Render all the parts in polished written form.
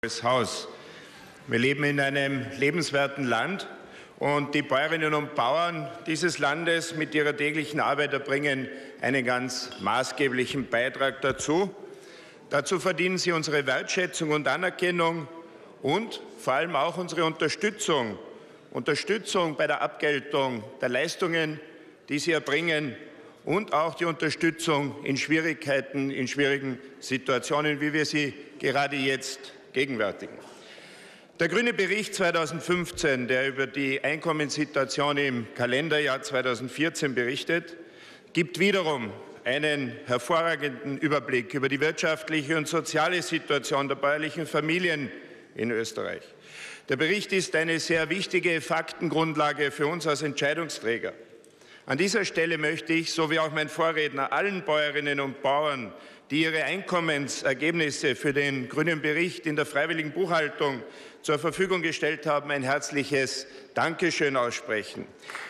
Haus. Wir leben in einem lebenswerten Land und die Bäuerinnen und Bauern dieses Landes mit ihrer täglichen Arbeit erbringen einen ganz maßgeblichen Beitrag dazu. Dazu verdienen sie unsere Wertschätzung und Anerkennung und vor allem auch unsere Unterstützung. Unterstützung bei der Abgeltung der Leistungen, die sie erbringen, und auch die Unterstützung in Schwierigkeiten, in schwierigen Situationen, wie wir sie gerade jetzt gegenwärtigen. Der grüne Bericht 2015, der über die Einkommenssituation im Kalenderjahr 2014 berichtet, gibt wiederum einen hervorragenden Überblick über die wirtschaftliche und soziale Situation der bäuerlichen Familien in Österreich. Der Bericht ist eine sehr wichtige Faktengrundlage für uns als Entscheidungsträger. An dieser Stelle möchte ich, so wie auch mein Vorredner, allen Bäuerinnen und Bauern, die ihre Einkommensergebnisse für den grünen Bericht in der freiwilligen Buchhaltung zur Verfügung gestellt haben, ein herzliches Dankeschön aussprechen.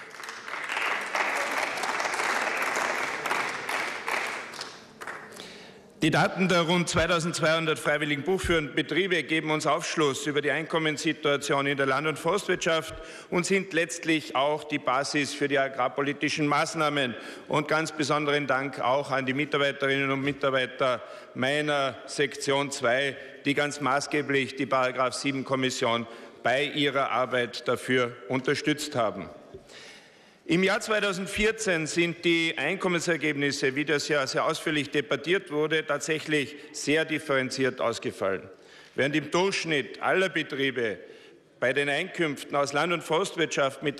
Die Daten der rund 2200 freiwilligen buchführenden Betriebe geben uns Aufschluss über die Einkommenssituation in der Land- und Forstwirtschaft und sind letztlich auch die Basis für die agrarpolitischen Maßnahmen. Und ganz besonderen Dank auch an die Mitarbeiterinnen und Mitarbeiter meiner Sektion 2, die ganz maßgeblich die § 7 Kommission bei ihrer Arbeit dafür unterstützt haben. Im Jahr 2014 sind die Einkommensergebnisse, wie das ja sehr ausführlich debattiert wurde, tatsächlich sehr differenziert ausgefallen. Während im Durchschnitt aller Betriebe bei den Einkünften aus Land- und Forstwirtschaft mit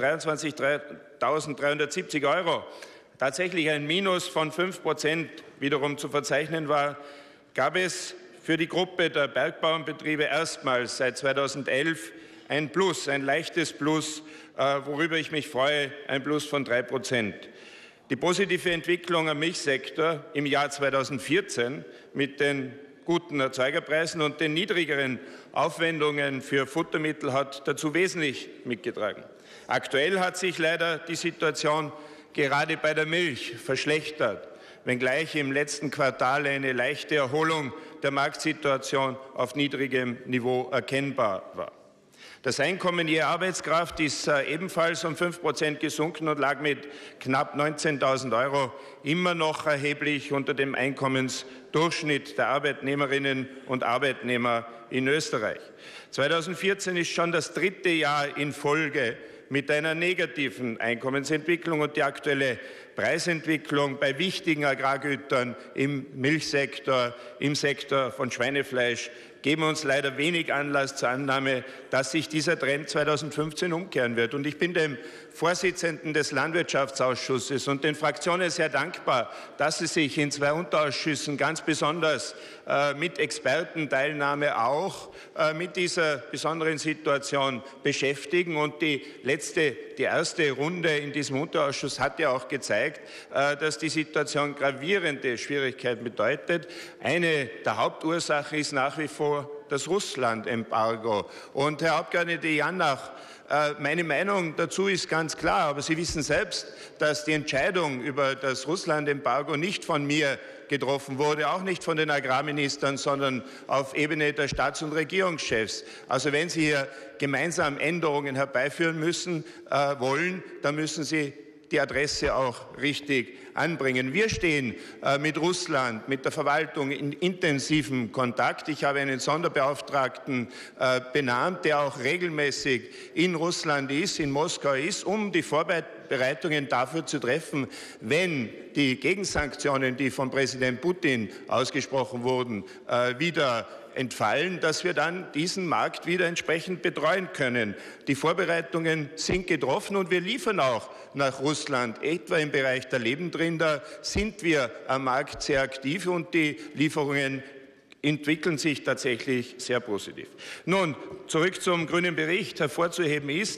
23.370 € tatsächlich ein Minus von 5% wiederum zu verzeichnen war, gab es für die Gruppe der Bergbauernbetriebe erstmals seit 2011 ein Plus, ein leichtes Plus, worüber ich mich freue, ein Plus von 3%. Die positive Entwicklung am Milchsektor im Jahr 2014 mit den guten Erzeugerpreisen und den niedrigeren Aufwendungen für Futtermittel hat dazu wesentlich mitgetragen. Aktuell hat sich leider die Situation gerade bei der Milch verschlechtert, wenngleich im letzten Quartal eine leichte Erholung der Marktsituation auf niedrigem Niveau erkennbar war. Das Einkommen je Arbeitskraft ist ebenfalls um 5% gesunken und lag mit knapp 19.000 € immer noch erheblich unter dem Einkommensdurchschnitt der Arbeitnehmerinnen und Arbeitnehmer in Österreich. 2014 ist schon das dritte Jahr in Folge mit einer negativen Einkommensentwicklung und die aktuelle Preisentwicklung bei wichtigen Agrargütern im Milchsektor, im Sektor von Schweinefleisch geben uns leider wenig Anlass zur Annahme, dass sich dieser Trend 2015 umkehren wird. Und ich bin dem Vorsitzenden des Landwirtschaftsausschusses und den Fraktionen sehr dankbar, dass sie sich in 2 Unterausschüssen ganz besonders mit Expertenteilnahme auch mit dieser besonderen Situation beschäftigen. Und die erste Runde in diesem Unterausschuss hat ja auch gezeigt, dass die Situation gravierende Schwierigkeiten bedeutet. Eine der Hauptursachen ist nach wie vor das Russland-Embargo. Und Herr Abgeordneter Jannach, meine Meinung dazu ist ganz klar, aber Sie wissen selbst, dass die Entscheidung über das Russland-Embargo nicht von mir getroffen wurde, auch nicht von den Agrarministern, sondern auf Ebene der Staats- und Regierungschefs. Also wenn Sie hier gemeinsam Änderungen herbeiführen wollen, dann müssen Sie die Adresse auch richtig anbringen. Wir stehen mit Russland, mit der Verwaltung in intensivem Kontakt. Ich habe einen Sonderbeauftragten benannt, der auch regelmäßig in Russland ist, in Moskau ist, um die Vorbereitungen dafür zu treffen, wenn die Gegensanktionen, die von Präsident Putin ausgesprochen wurden, wieder entfallen, dass wir dann diesen Markt wieder entsprechend betreuen können. Die Vorbereitungen sind getroffen und wir liefern auch nach Russland. Etwa im Bereich der Lebendrinder sind wir am Markt sehr aktiv und die Lieferungen entwickeln sich tatsächlich sehr positiv. Nun, zurück zum grünen Bericht. Hervorzuheben ist,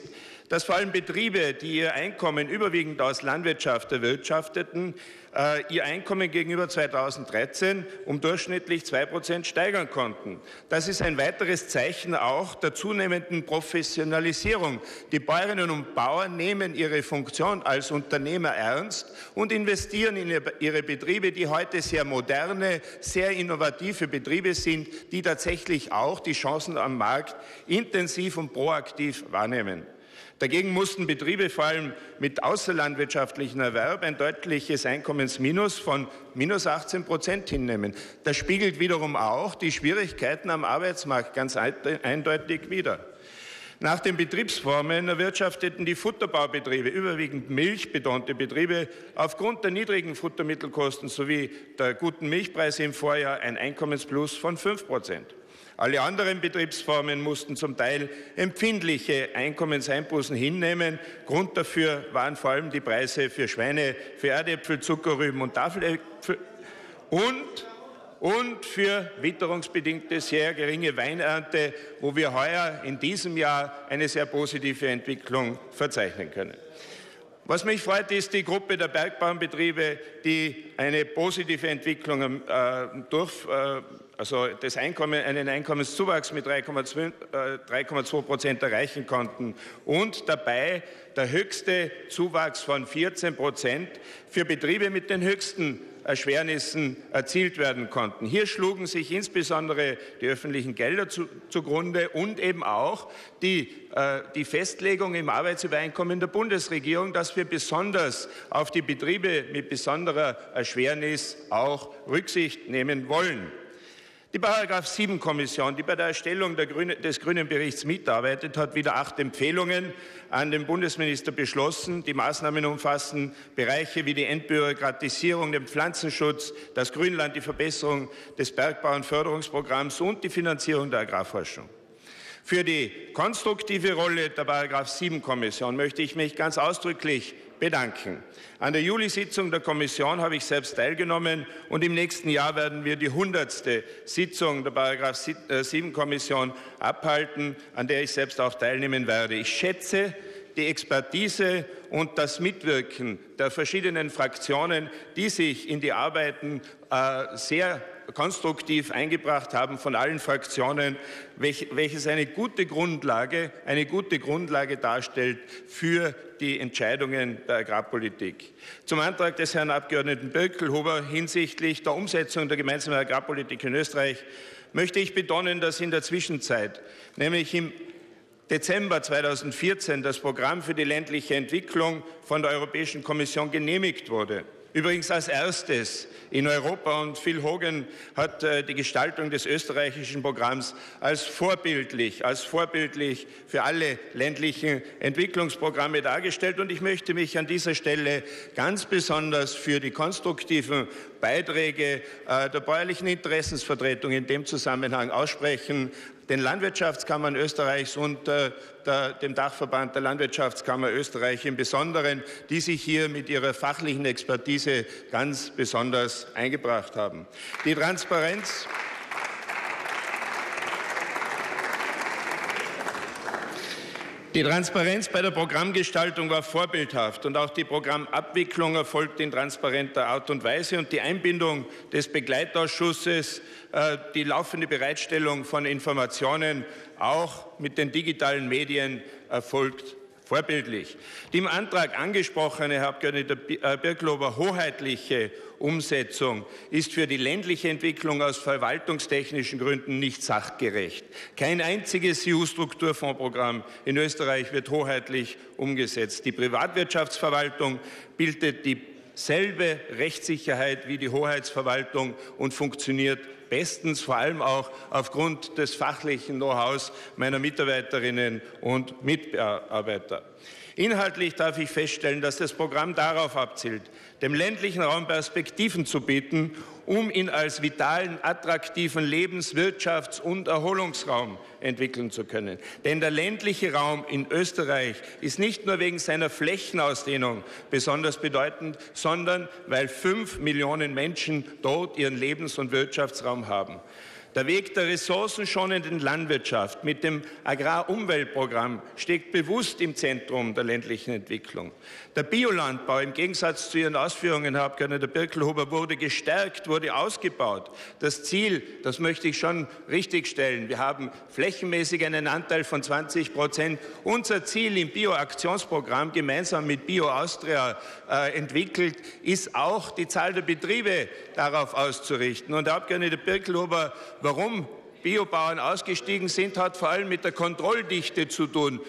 dass vor allem Betriebe, die ihr Einkommen überwiegend aus Landwirtschaft erwirtschafteten, ihr Einkommen gegenüber 2013 um durchschnittlich 2% steigern konnten. Das ist ein weiteres Zeichen auch der zunehmenden Professionalisierung. Die Bäuerinnen und Bauern nehmen ihre Funktion als Unternehmer ernst und investieren in ihre Betriebe, die heute sehr moderne, sehr innovative Betriebe sind, die tatsächlich auch die Chancen am Markt intensiv und proaktiv wahrnehmen. Dagegen mussten Betriebe vor allem mit außerlandwirtschaftlichem Erwerb ein deutliches Einkommensminus von minus 18% hinnehmen. Das spiegelt wiederum auch die Schwierigkeiten am Arbeitsmarkt ganz eindeutig wider. Nach den Betriebsformen erwirtschafteten die Futterbaubetriebe, überwiegend milchbetonte Betriebe, aufgrund der niedrigen Futtermittelkosten sowie der guten Milchpreise im Vorjahr ein Einkommensplus von 5%. Alle anderen Betriebsformen mussten zum Teil empfindliche Einkommenseinbußen hinnehmen. Grund dafür waren vor allem die Preise für Schweine, für Erdäpfel, Zuckerrüben und Tafeläpfel und für witterungsbedingte sehr geringe Weinernte, wo wir heuer in diesem Jahr eine sehr positive Entwicklung verzeichnen können. Was mich freut, ist die Gruppe der Bergbauernbetriebe, die eine positive Entwicklung also einen Einkommenszuwachs mit 3,2% erreichen konnten und dabei der höchste Zuwachs von 14% für Betriebe mit den höchsten Erschwernissen erzielt werden konnten. Hier schlugen sich insbesondere die öffentlichen Gelder zugrunde und eben auch die Festlegung im Arbeitsübereinkommen der Bundesregierung, dass wir besonders auf die Betriebe mit besonderer Erschwernis auch Rücksicht nehmen wollen. Die § 7-Kommission, die bei der Erstellung des grünen Berichts mitarbeitet, hat wieder 8 Empfehlungen an den Bundesminister beschlossen. Die Maßnahmen umfassen Bereiche wie die Entbürokratisierung, den Pflanzenschutz, das Grünland, die Verbesserung des Bergbauernförderungsprogramms und die Finanzierung der Agrarforschung. Für die konstruktive Rolle der § 7-Kommission möchte ich mich ganz ausdrücklich bedanken. An der Juli-Sitzung der Kommission habe ich selbst teilgenommen und im nächsten Jahr werden wir die 100. Sitzung der § 7-Kommission abhalten, an der ich selbst auch teilnehmen werde. Ich schätze die Expertise und das Mitwirken der verschiedenen Fraktionen, die sich in die Arbeiten sehr konstruktiv eingebracht haben von allen Fraktionen, welches eine gute Grundlage darstellt für die Entscheidungen der Agrarpolitik. Zum Antrag des Herrn Abgeordneten Birkelhuber hinsichtlich der Umsetzung der gemeinsamen Agrarpolitik in Österreich möchte ich betonen, dass in der Zwischenzeit, nämlich im Dezember 2014, das Programm für die ländliche Entwicklung von der Europäischen Kommission genehmigt wurde. Übrigens als erstes in Europa, und Phil Hogan hat die Gestaltung des österreichischen Programms als vorbildlich für alle ländlichen Entwicklungsprogramme dargestellt. Und ich möchte mich an dieser Stelle ganz besonders für die konstruktiven Beiträge der bäuerlichen Interessensvertretung in dem Zusammenhang aussprechen, den Landwirtschaftskammern Österreichs und dem Dachverband der Landwirtschaftskammer Österreich im Besonderen, die sich hier mit ihrer fachlichen Expertise ganz besonders eingebracht haben. Die Transparenz bei der Programmgestaltung war vorbildhaft und auch die Programmabwicklung erfolgte in transparenter Art und Weise und die Einbindung des Begleitausschusses, die laufende Bereitstellung von Informationen auch mit den digitalen Medien erfolgt vorbildlich. Die im Antrag angesprochene, Herr Abgeordneter Birkelhuber, hoheitliche Umsetzung ist für die ländliche Entwicklung aus verwaltungstechnischen Gründen nicht sachgerecht. Kein einziges EU-Strukturfondsprogramm in Österreich wird hoheitlich umgesetzt. Die Privatwirtschaftsverwaltung bildet dieselbe Rechtssicherheit wie die Hoheitsverwaltung und funktioniert bestens, vor allem auch aufgrund des fachlichen Know-hows meiner Mitarbeiterinnen und Mitarbeiter. Inhaltlich darf ich feststellen, dass das Programm darauf abzielt, dem ländlichen Raum Perspektiven zu bieten, um ihn als vitalen, attraktiven Lebens-, Wirtschafts- und Erholungsraum entwickeln zu können. Denn der ländliche Raum in Österreich ist nicht nur wegen seiner Flächenausdehnung besonders bedeutend, sondern weil 5 Millionen Menschen dort ihren Lebens- und Wirtschaftsraum haben. Der Weg der ressourcenschonenden Landwirtschaft mit dem Agrarumweltprogramm steht bewusst im Zentrum der ländlichen Entwicklung. Der Biolandbau im Gegensatz zu Ihren Ausführungen, Herr Abgeordneter Birkelhuber, wurde gestärkt, wurde ausgebaut. Das Ziel, das möchte ich schon richtigstellen, wir haben flächenmäßig einen Anteil von 20%. Unser Ziel im Bio-Aktionsprogramm gemeinsam mit Bio Austria entwickelt, ist auch die Zahl der Betriebe darauf auszurichten. Und Herr Abgeordneter Birkelhuber, warum Biobauern ausgestiegen sind, hat vor allem mit der Kontrolldichte zu tun.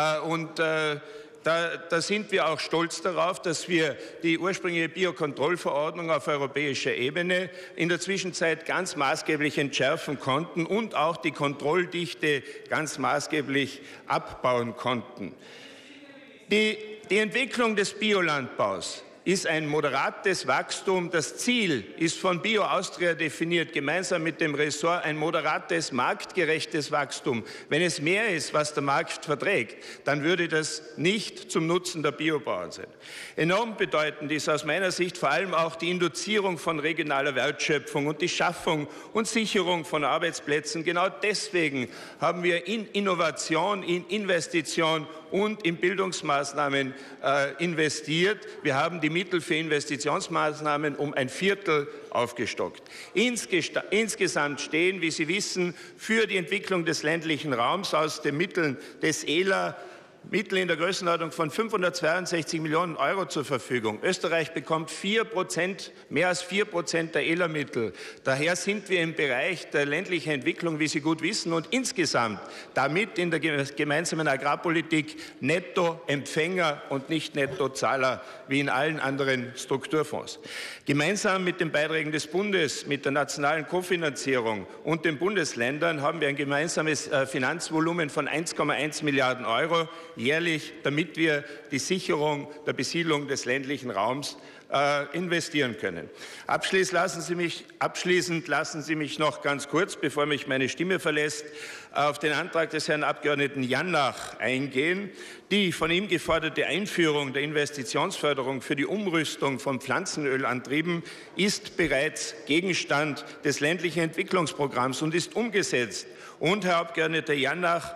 Da sind wir auch stolz darauf, dass wir die ursprüngliche Biokontrollverordnung auf europäischer Ebene in der Zwischenzeit ganz maßgeblich entschärfen konnten und auch die Kontrolldichte ganz maßgeblich abbauen konnten. Die Entwicklung des Biolandbaus ist ein moderates Wachstum. Das Ziel ist von Bio Austria definiert, gemeinsam mit dem Ressort ein moderates, marktgerechtes Wachstum. Wenn es mehr ist, was der Markt verträgt, dann würde das nicht zum Nutzen der Biobauern sein. Enorm bedeutend ist aus meiner Sicht vor allem auch die Induzierung von regionaler Wertschöpfung und die Schaffung und Sicherung von Arbeitsplätzen. Genau deswegen haben wir in Innovation, in Investition und in Bildungsmaßnahmen investiert. Wir haben die Mittel für Investitionsmaßnahmen um ein Viertel aufgestockt. Insgesamt stehen, wie Sie wissen, für die Entwicklung des ländlichen Raums aus den Mitteln des ELA Mittel in der Größenordnung von 562 Millionen Euro zur Verfügung. Österreich bekommt mehr als 4% der ELA-Mittel. Daher sind wir im Bereich der ländlichen Entwicklung, wie Sie gut wissen, und insgesamt damit in der gemeinsamen Agrarpolitik Nettoempfänger und nicht Nettozahler wie in allen anderen Strukturfonds. Gemeinsam mit den Beiträgen des Bundes, mit der nationalen Kofinanzierung und den Bundesländern haben wir ein gemeinsames Finanzvolumen von 1,1 Milliarden Euro jährlich, damit wir die Sicherung der Besiedlung des ländlichen Raums investieren können. Abschließend lassen Sie mich noch ganz kurz, bevor mich meine Stimme verlässt, auf den Antrag des Herrn Abgeordneten Jannach eingehen. Die von ihm geforderte Einführung der Investitionsförderung für die Umrüstung von Pflanzenölantrieben ist bereits Gegenstand des ländlichen Entwicklungsprogramms und ist umgesetzt. Und, Herr Abgeordneter Jannach,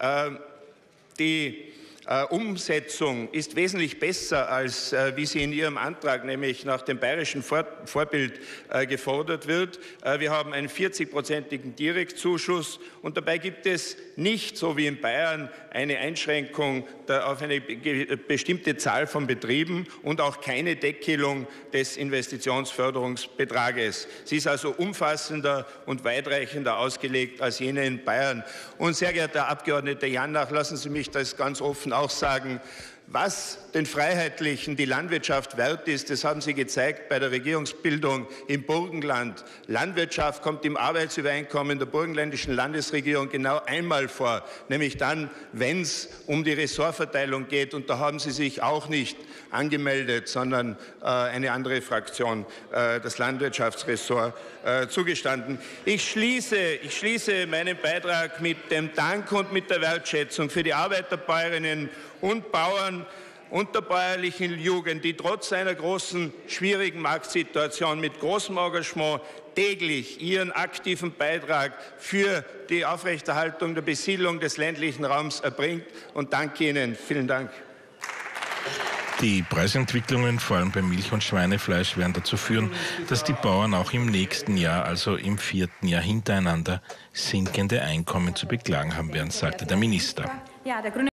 die Umsetzung ist wesentlich besser, als wie sie in Ihrem Antrag, nämlich nach dem bayerischen Vorbild gefordert wird. Wir haben einen 40-prozentigen Direktzuschuss und dabei gibt es nicht, so wie in Bayern, eine Einschränkung auf eine bestimmte Zahl von Betrieben und auch keine Deckelung des Investitionsförderungsbetrages. Sie ist also umfassender und weitreichender ausgelegt als jene in Bayern. Und sehr geehrter Herr Abgeordneter Jannach, lassen Sie mich das ganz offen auch sagen, was den Freiheitlichen die Landwirtschaft wert ist, das haben Sie gezeigt bei der Regierungsbildung im Burgenland. Landwirtschaft kommt im Arbeitsübereinkommen der burgenländischen Landesregierung genau einmal vor, nämlich dann, wenn es um die Ressortverteilung geht. Und da haben Sie sich auch nicht angemeldet, sondern eine andere Fraktion, das Landwirtschaftsressort, zugestanden. Ich schließe meinen Beitrag mit dem Dank und mit der Wertschätzung für die Arbeit der Bäuerinnen und Bauern und der bäuerlichen Jugend, die trotz einer großen, schwierigen Marktsituation mit großem Engagement täglich ihren aktiven Beitrag für die Aufrechterhaltung der Besiedlung des ländlichen Raums erbringt. Und danke Ihnen. Vielen Dank. Die Preisentwicklungen, vor allem beim Milch- und Schweinefleisch, werden dazu führen, dass die Bauern auch im nächsten Jahr, also im 4. Jahr hintereinander, sinkende Einkommen zu beklagen haben werden, sagte der Minister.